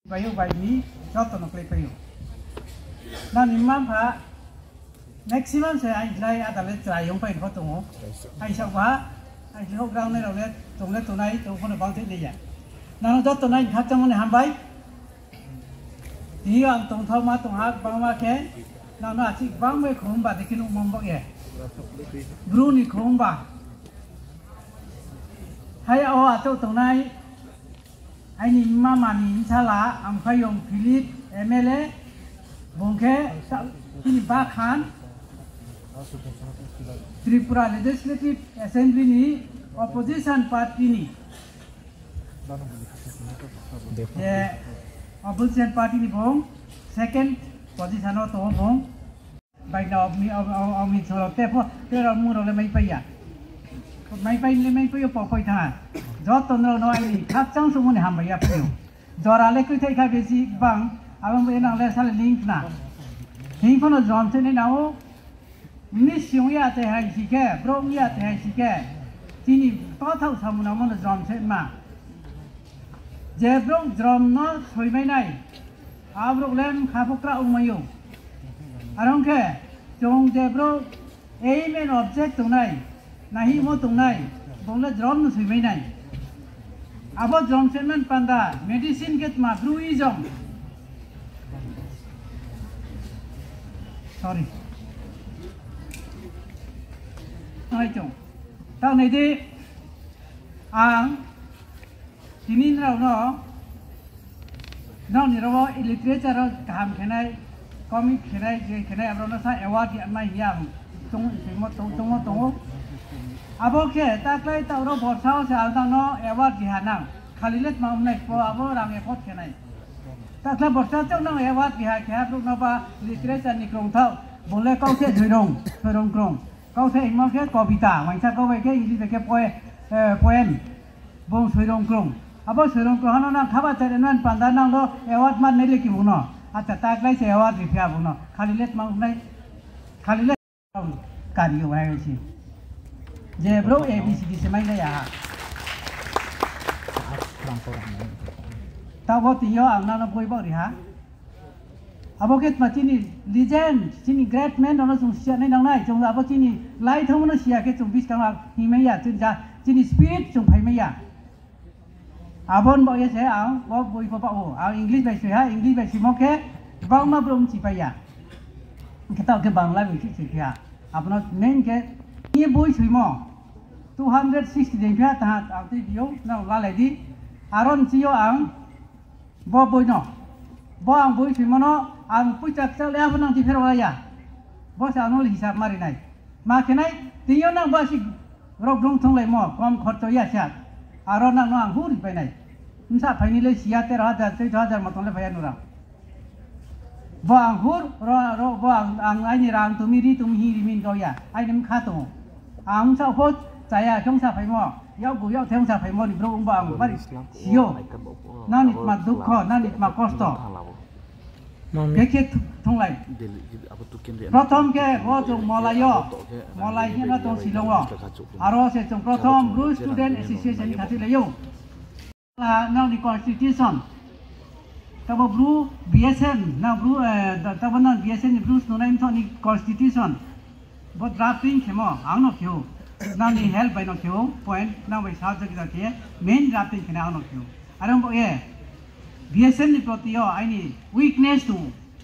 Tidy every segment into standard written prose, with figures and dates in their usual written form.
Bayu bayi jauh tu nak bayu. Dan imam ha maximum saya ai adalah cerai yang paling hot tu. Ai siapa? Ai siapa orang ni orang ni tu naik tu pun bangkit dia. Dan jauh tu naik hati mana hambai. Dia ang tong thau ma tong hak bang ma ke. Dan asyik bang me khomba dekin umum bak ye. Bruni khomba. Hai awak tu tong naik. Ini mama ni salah, amkai yang Philip MLA, bongke ini bahkan Tripura Legislative Assembly ni opposition party ni, opposition party ni bong second position atau bong, baik na ami soal tepo, pero muro le mai paya, mai paya pokai thang. Jauh tondro noai ni, kacang semua ni hambai apa ni? Jora lekui thai kah besi bang, abang berenang lesal link na. Link pun Johnson ni nau, ni siung ya teh hai sikit, bro ya teh hai sikit. Sini tahu sama nama Johnson mah. Jebrong drum no soi mai nai, abrok lem kapukra umayu. Arong ke, jong jebrong aim and object tu nai, nahi mo tu nai, bongla drum no soi mai nai. Abo Johnson man panda medicine get ma bruism. Sorry. Nói chung, tao này đi, ang, tinin rau no ni rau literature rau kaham kenai, comic kenai abro na sa award yang mai yang, tung. Abo ke, tak lagi tahu rau borsau se altang no award dihanang, khalilet mau naik po abo rang ekot kenai. Tak lagi borsau tu no award dihak abro na ba literature ni krong tau, boleh kau se thurong krong. Kau se imam ke kobita, macam kau ke ini ke poem, bong thurong krong. Abo thurong krong hana na khabar terenan pandanang lo award mat nai leki buno. Acha tak lagi se award dihak buno, khalilet mau naik, khalilet karyo hai si. Je bro ABCD semai le ya. Tahu bot yo ang na boy bau riha. Abo ket macini legend, sini great man ono sung sia nai nang nai, sung abo sini lai thong no sia ke sung bis kang hi mai ya, sini spirit sung phai mai ya. Abon bau ye se ang bo boy pa o, ang English bai se ha, English bai si mo ke bang ma brom si pa ya. Kita ke Bangla bai si ya. Apno main ke ni boy si mo. 260 dengpia tahat arti bio na lalai di aron sio ang bo boy no bo ang boy simono ang pucak sel ya benang di ferwaya bo sa anul hisab mari nai makenai tiyo nang ba si roglong thong lai mo kom khorto ya sat aron nang ang huri pai nai insa phaini le sia 13,000 maton le phaya nura bo ang hur ro bo ang ai rang tumiri tumhi rimin ko ya ai nem kha to ang sa ho saya kongsa paimo, yau gu yau kongsa paimo ni bro umbang, mari sio, nanit mak dukho, nanit mak kosto, kekek thonglai. Prothom ke rojong molayo, molai ni na tong silongo, aro se tong prothom Blue Student Association khati layo, now ni constitution, tabo Blue BSN, now Blue, tabo na BSN ni Blue Student ni constitution, bot drafting kemo, ang no kyo. Now ni help by no kyo point now by sajak kita main drafting kena no kyo aram bo ye BSN ni proti yo ai weakness tu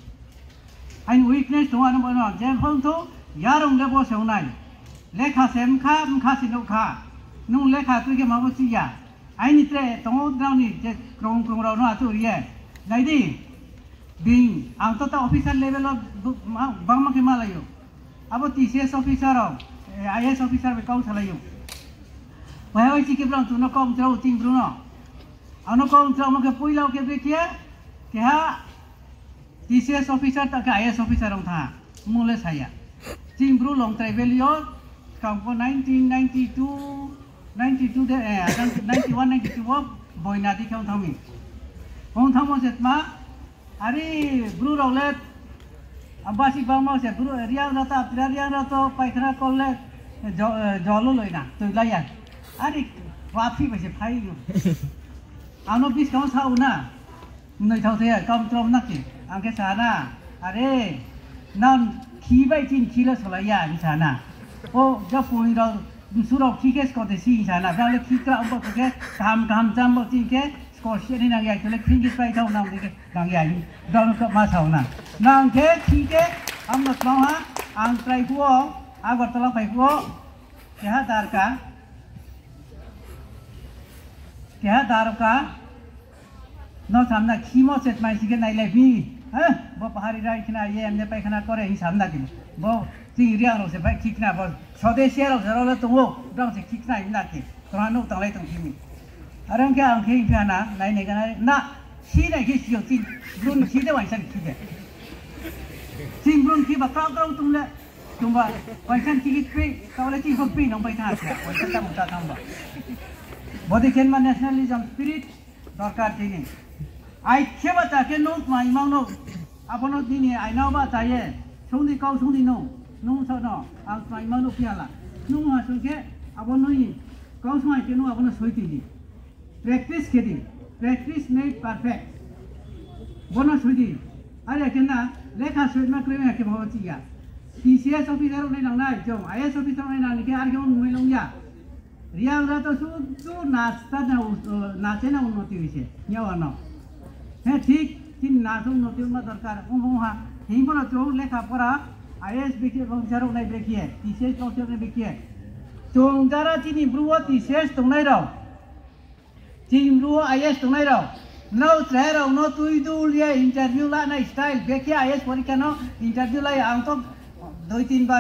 aram bo no jem hong tu yarong le bo seunai lekha sem kha sinu kha nu lekha tu ke ma bo si ya ai ni tre tong now ni je krong ro no atu ye nai di ding ang ta officer level of bang ma ke malayo abo TCS officer IS officer kau salah yo. Wahai cikgu bilang tu nak kau jauh ting Bruno. Anu kau jauh makan puilau ke bekia, kah TCS officer tak ke IS officer orang thah. Mulai saya. Ting Bruno long travel yo. Kau 1992 deh, 91 boy nadi kau thami. Kau thamo setma. Hari Bruno let. Abasi bang mau se Bruno riang rata paikana kolek jolo loina tu layan. Ari wafi basi phai yo. Ano bis kau sa una. nơi thâu thế công trôm nắc gì ăn cái啥na अरे non khí bay chín khí là số là ya như sao na ô cho phụ nữ đó số đó khí cái có thể xin sao na bây giờ khí cái ông bảo cái kaham chăm bảo chín cái có chuyện này năng ya cho nên khí cái bay thâu năng cái năng ya đó nó có mà sao na năng cái khí cái ông nó nói ha ang trai phúa agar tolong bay phúa क्या दार का नो सामना खीमो सेट माइस के नाइ लेबी ह बो पहाड़ी राई खना ये हमने पैखाना करे ही सामना के बो सिंग रियांग रो से भाई खिकना बो स्वदेशी रो जरो ले तुमो दम से खिकना इना के तरानो तंगले तंग खिमी अरंग के अंखे इखाना नाइ ने गना ना खी ने खी सियो सिंग ब्रुन खी दे वाइसन खी दे सिंग ब्रुन खी बा काउ काउ तुमले तुम वाइसन खी पे तवले ची हो पे नंग पैथा के वाइसन ता मुता तंग बॉडी केन मा नेशनलिज्म स्पिरिट दरकार थिनी आई खेबा ताके नो माइ माउनो आपनो दिनी आई नाबा ताये सोंदि काउ सोंदि नो नो सनो आं माइ माउनो पियाला नो हा सुके आपनो इ काउ समाइ के नो आपनो सोइतिदि प्रैक्टिस केदि प्रैक्टिस मेड परफेक्ट बोनो सोइदि आरे केना लेखा सोइमा क्रेमे के भवतिया टीसीएस ऑफिसर नै नंगनाय जों आईएएस ऑफिसर नै नानि के आर के नुमै लंगया रियांग रातो सु नाचता ना नाचे ना उन्नति हुई है न्यावानो है ठीक तीन नाचो उन्नति उन्ना दरकार उन्होंने हिंग बना तो लेखा पढ़ा आईएएस बिके कंचारो नहीं बिकी है टीसीएस कंचारो नहीं बिकी है चोंगारा तीन इम्प्रूव टीसीएस तो नहीं रहो तीन इम्प्रूव आईएएस तो नहीं रहो नौ चाहे रहो नौ तू ही दूर ये इंटरव्यू ला ना स्टाइल बिकी आईएएस परीक्षा नो इंटरव्यू ला आंग तो 2-3 बार